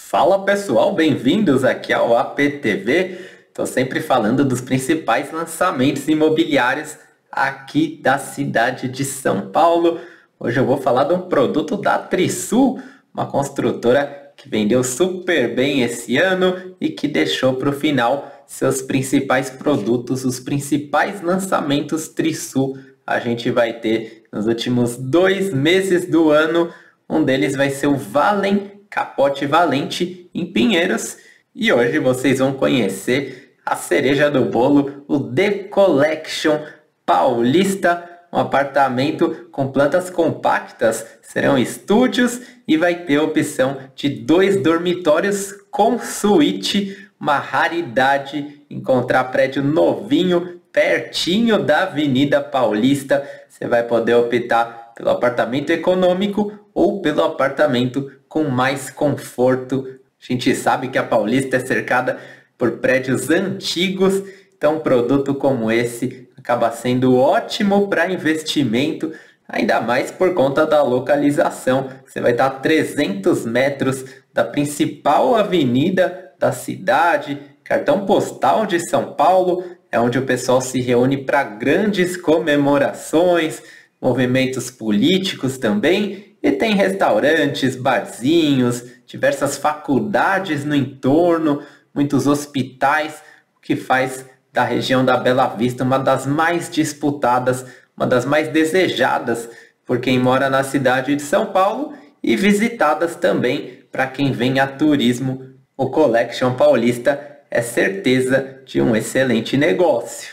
Fala pessoal, bem-vindos aqui ao APTV. Estou sempre falando dos principais lançamentos imobiliários aqui da cidade de São Paulo. Hoje eu vou falar de um produto da Trisul, uma construtora que vendeu super bem esse ano e que deixou para o final seus principais produtos, os principais lançamentos Trisul. A gente vai ter nos últimos 2 meses do ano. Um deles vai ser o Valem Capote Valente em Pinheiros. E hoje vocês vão conhecer a cereja do bolo, o The Collection Paulista, um apartamento com plantas compactas, serão estúdios e vai ter a opção de 2 dormitórios com suíte, uma raridade encontrar prédio novinho, pertinho da Avenida Paulista. Você vai poder optar pelo apartamento econômico ou pelo apartamento com mais conforto. A gente sabe que a Paulista é cercada por prédios antigos, então um produto como esse acaba sendo ótimo para investimento, ainda mais por conta da localização. Você vai estar a 300 metros da principal avenida da cidade, cartão postal de São Paulo, é onde o pessoal se reúne para grandes comemorações, movimentos políticos também, e tem restaurantes, barzinhos, diversas faculdades no entorno, muitos hospitais, o que faz da região da Bela Vista uma das mais disputadas, uma das mais desejadas por quem mora na cidade de São Paulo e visitadas também para quem vem a turismo. O Collection Paulista é certeza de um excelente negócio.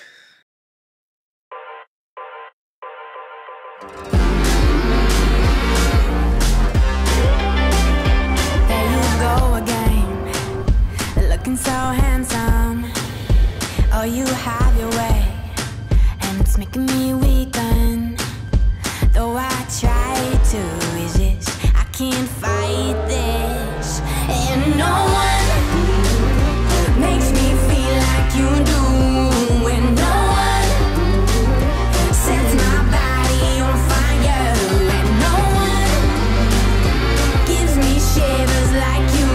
So handsome, oh you have your way, and it's making me weaken. Though I try to resist, I can't fight this. And no one makes me feel like you do, and no one sets my body on fire, and no one gives me shivers like you.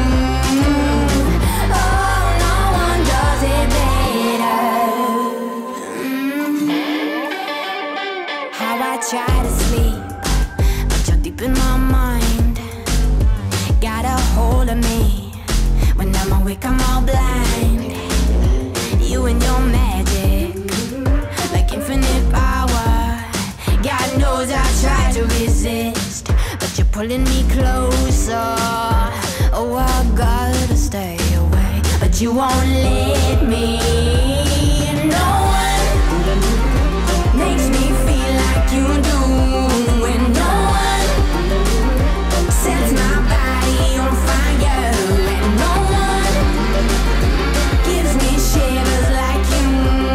Try to sleep, but you're deep in my mind. Got a hold of me. When I'm awake, I'm all blind. You and your magic, like infinite power. God knows I try to resist, but you're pulling me closer. Oh, I gotta stay away, but you won't let me. No one makes me feel like you do, and no one sets my body on fire, and no one gives me shivers like you.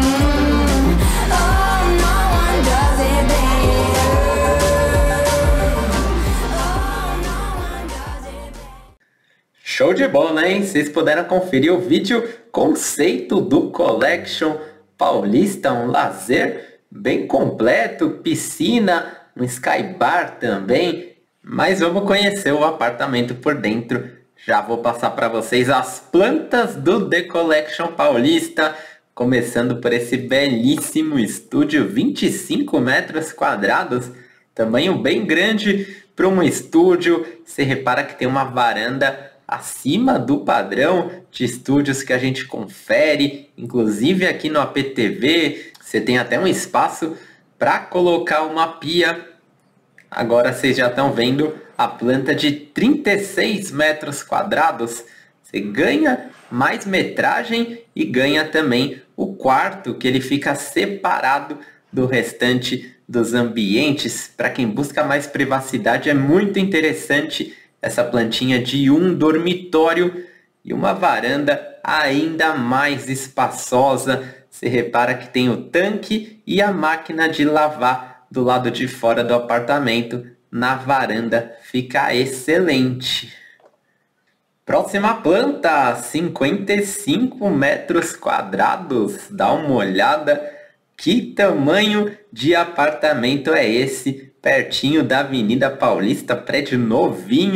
Oh, no one does it better. Oh, no one does it better. Show de bola, hein? Vocês puderam conferir o vídeo conceito do Collection Paulista, um lazer bem completo, piscina, um sky bar também. Mas vamos conhecer o apartamento por dentro. Já vou passar para vocês as plantas do The Collection Paulista, começando por esse belíssimo estúdio, 25 metros quadrados, tamanho bem grande para um estúdio. Você repara que tem uma varanda acima do padrão de estúdios que a gente confere, inclusive aqui no APTV. Você tem até um espaço para colocar uma pia. Agora vocês já estão vendo a planta de 36 metros quadrados. Você ganha mais metragem e ganha também o quarto, que ele fica separado do restante dos ambientes. Para quem busca mais privacidade, é muito interessante essa plantinha de um dormitório e uma varanda ainda mais espaçosa. Você repara que tem o tanque e a máquina de lavar do lado de fora do apartamento. Na varanda fica excelente. Próxima planta, 55 metros quadrados. Dá uma olhada. Que tamanho de apartamento é esse? Pertinho da Avenida Paulista, prédio novinho.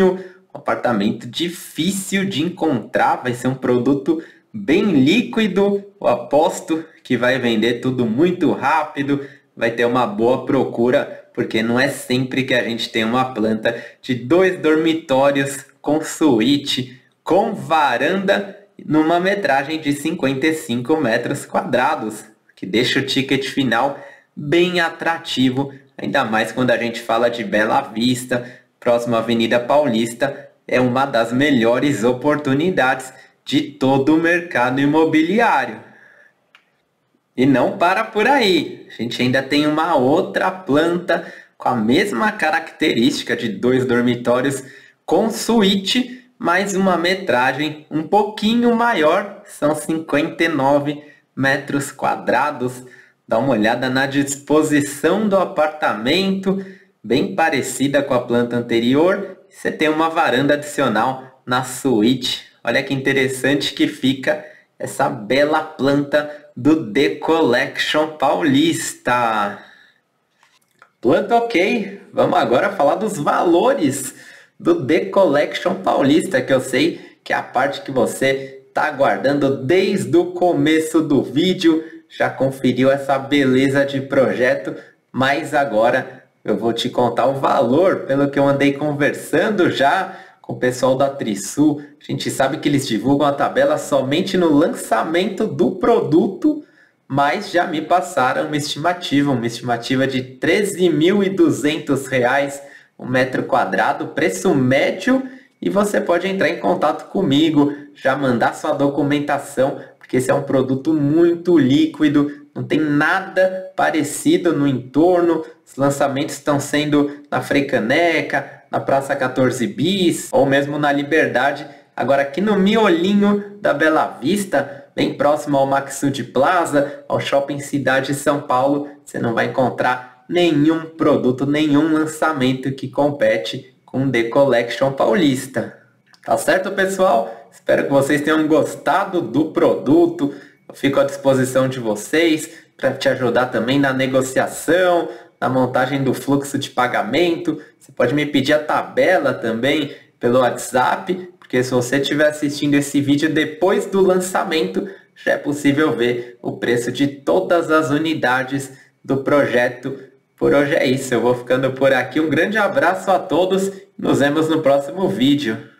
um apartamento difícil de encontrar, vai ser um produto bem líquido, eu aposto que vai vender tudo muito rápido, vai ter uma boa procura, porque não é sempre que a gente tem uma planta de 2 dormitórios com suíte, com varanda, numa metragem de 55 metros quadrados, que deixa o ticket final bem atrativo, ainda mais quando a gente fala de Bela Vista, próximo à Avenida Paulista, é uma das melhores oportunidades de todo o mercado imobiliário. E não para por aí, a gente ainda tem uma outra planta com a mesma característica de 2 dormitórios com suíte, mais uma metragem um pouquinho maior, são 59 metros quadrados. Dá uma olhada na disposição do apartamento, bem parecida com a planta anterior. Você tem uma varanda adicional na suíte. Olha que interessante que fica essa bela planta do The Collection Paulista. Planta ok, vamos agora falar dos valores do The Collection Paulista, que eu sei que é a parte que você está aguardando desde o começo do vídeo, já conferiu essa beleza de projeto, mas agora eu vou te contar o valor, pelo que eu andei conversando já com o pessoal da Trisul. A gente sabe que eles divulgam a tabela somente no lançamento do produto, mas já me passaram uma estimativa de R$ 13.200 um metro quadrado, preço médio, e você pode entrar em contato comigo, já mandar sua documentação, porque esse é um produto muito líquido, não tem nada parecido no entorno. Os lançamentos estão sendo na Frei Caneca, na Praça 14 Bis, ou mesmo na Liberdade. Agora aqui no miolinho da Bela Vista, bem próximo ao Maxud Plaza, ao Shopping Cidade São Paulo, você não vai encontrar nenhum produto, nenhum lançamento que compete com o The Collection Paulista. Tá certo, pessoal? Espero que vocês tenham gostado do produto. Eu fico à disposição de vocês para te ajudar também na negociação, na montagem do fluxo de pagamento. Você pode me pedir a tabela também pelo WhatsApp, porque se você estiver assistindo esse vídeo depois do lançamento, já é possível ver o preço de todas as unidades do projeto. Por hoje é isso, eu vou ficando por aqui. Um grande abraço a todos, nos vemos no próximo vídeo.